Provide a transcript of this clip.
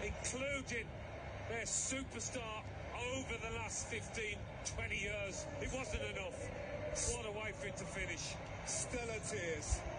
including their superstar over the last 15, 20 years. It wasn't enough. What a way for it to finish. Stellar tears.